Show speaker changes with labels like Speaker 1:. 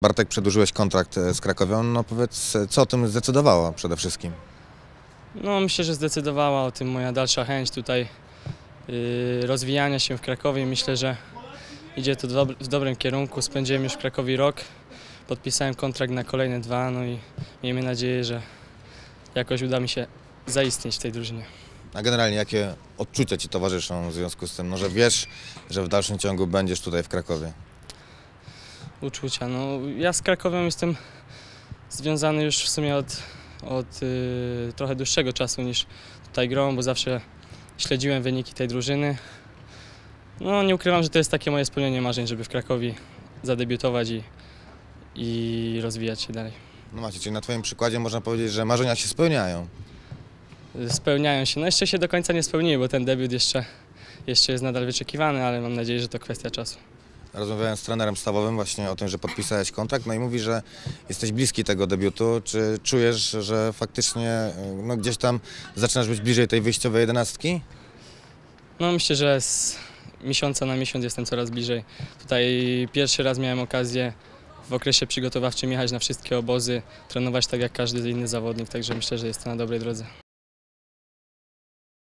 Speaker 1: Bartek, przedłużyłeś kontrakt z Krakowią, no powiedz, co o tym zdecydowało przede wszystkim?
Speaker 2: No, myślę, że zdecydowała o tym moja dalsza chęć tutaj rozwijania się w Krakowie. Myślę, że idzie to w dobrym kierunku. Spędziłem już w Krakowie rok, podpisałem kontrakt na kolejne 2, no i miejmy nadzieję, że jakoś uda mi się zaistnieć w tej drużynie.
Speaker 1: A generalnie jakie odczucia Ci towarzyszą w związku z tym, no, że wiesz, że w dalszym ciągu będziesz tutaj w Krakowie?
Speaker 2: Uczucia. No, ja z Krakowią jestem związany już w sumie od trochę dłuższego czasu niż tutaj grą, bo zawsze śledziłem wyniki tej drużyny. No, nie ukrywam, że to jest takie moje spełnienie marzeń, żeby w Krakowie zadebiutować i rozwijać się dalej.
Speaker 1: No macie, czyli na Twoim przykładzie można powiedzieć, że marzenia się spełniają.
Speaker 2: Spełniają się. No jeszcze się do końca nie spełniły, bo ten debiut jeszcze jest nadal wyczekiwany, ale mam nadzieję, że to kwestia czasu.
Speaker 1: Rozmawiałem z trenerem stawowym właśnie o tym, że podpisałeś kontrakt, no i mówi, że jesteś bliski tego debiutu. Czy czujesz, że faktycznie no, gdzieś tam zaczynasz być bliżej tej wyjściowej 11?
Speaker 2: No, myślę, że z miesiąca na miesiąc jestem coraz bliżej. Tutaj pierwszy raz miałem okazję w okresie przygotowawczym jechać na wszystkie obozy, trenować tak jak każdy inny zawodnik, także myślę, że jestem na dobrej drodze.